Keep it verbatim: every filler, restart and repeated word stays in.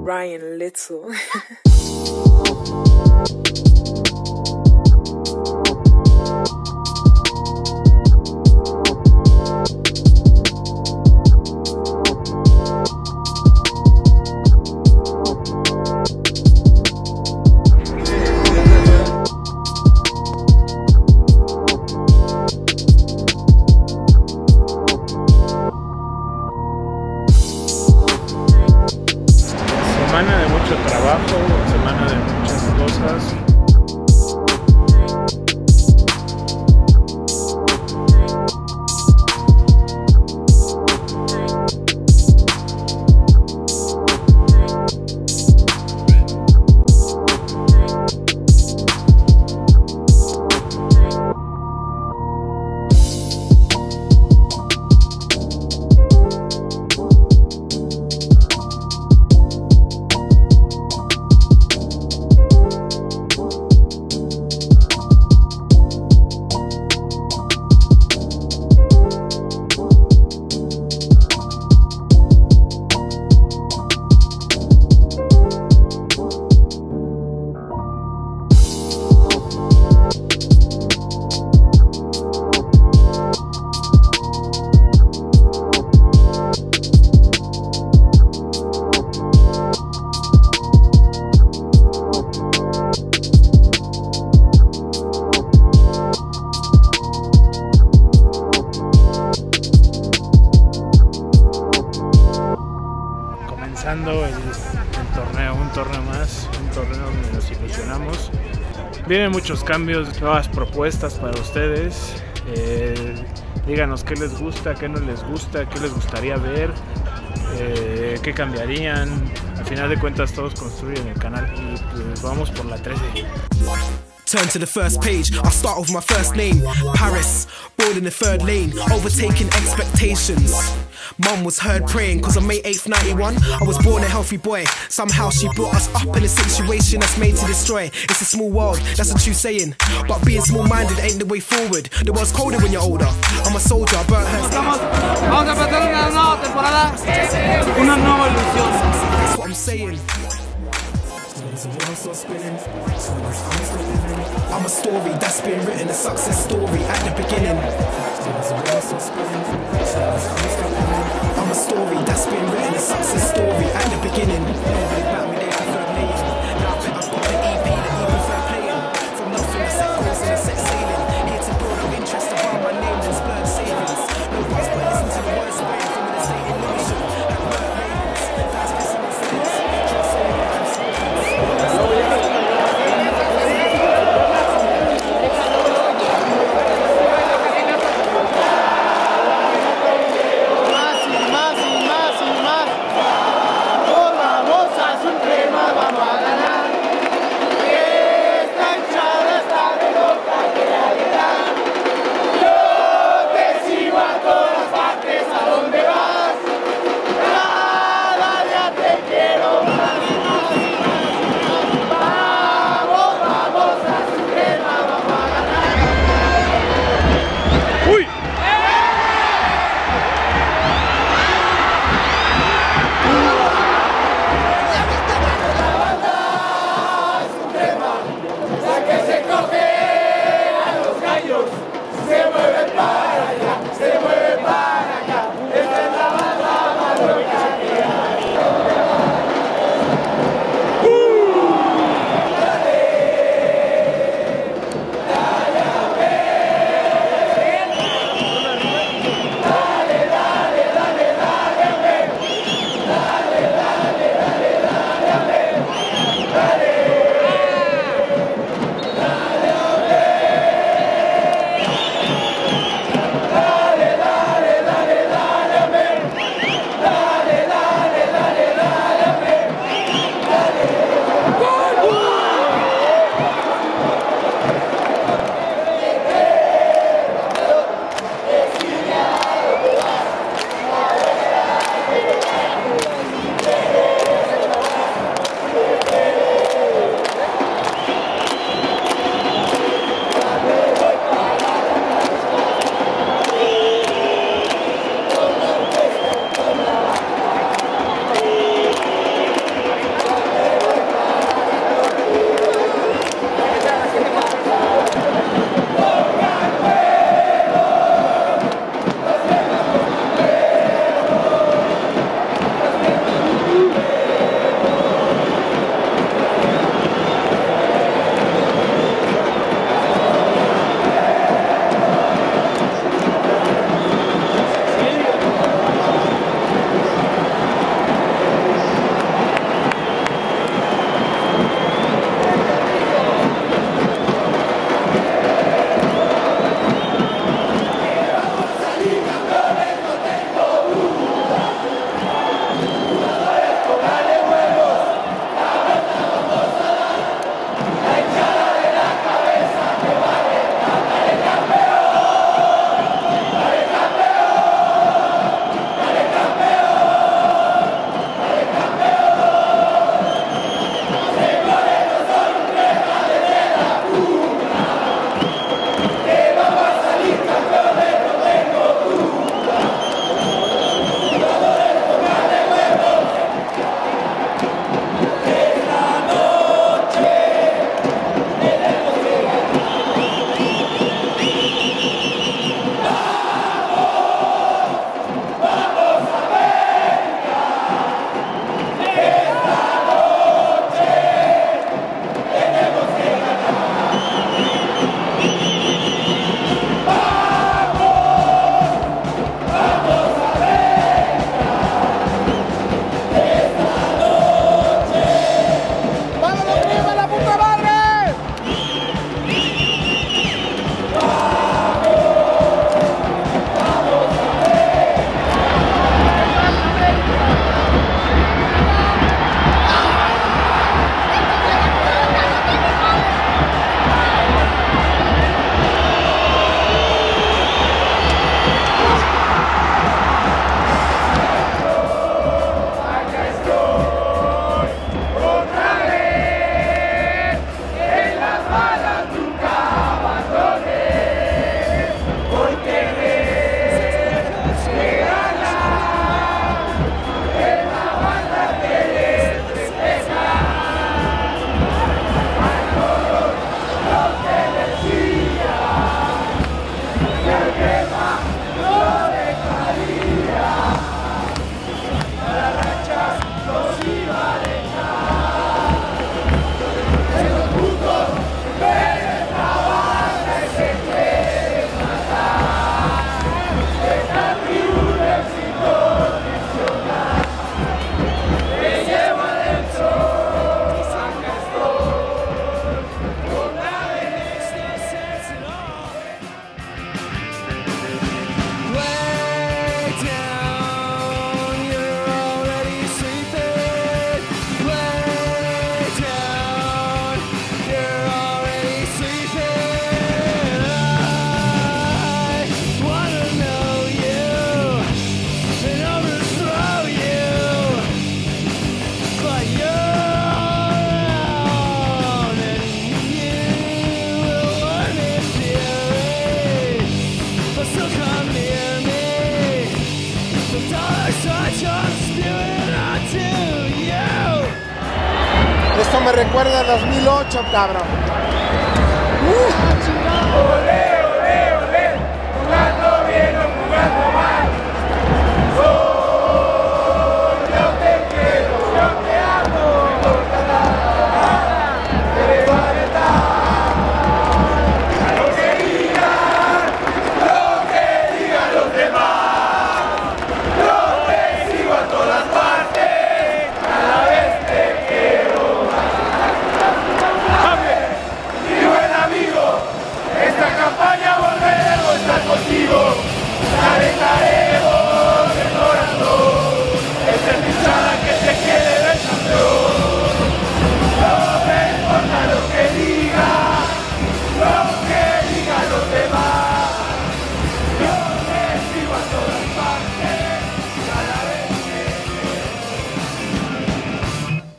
Ryan Little. Semana de mucho trabajo, semana de muchas cosas. Comenzando el, el torneo, un torneo más, un torneo donde nos ilusionamos. Vienen muchos cambios, nuevas propuestas para ustedes. Eh, díganos qué les gusta, qué no les gusta, qué les gustaría ver, eh, qué cambiarían. Al final de cuentas todos construyen el canal y pues vamos por la trece. Turn to the first page, I'll start with my first name, Paris, born in the third lane, overtaking expectations. Mum was heard praying, cause on May eighth ninety-one, I was born a healthy boy. Somehow she brought us up in a situation that's made to destroy. It's a small world, that's a true saying, but being small-minded ain't the way forward. The world's colder when you're older. I'm a soldier, burnt her. Vamos a empezar una nueva temporada, una nueva ilusión. That's what I'm saying. I'm a story that's been written, a success story at the beginning. I'm a story that's been written, a success story at the beginning. Now I bet I've got an E P that even fair playing. From nothing to set goals and a set sailing. Here to build up interest around my name and splurge savings. No words but listen to the words spraying from an estate illusion. Like word ravens, that's pessimistic. Trust saying I'm so Más y más y más y más. Vamos a recuerda a dos mil ocho, cabrón.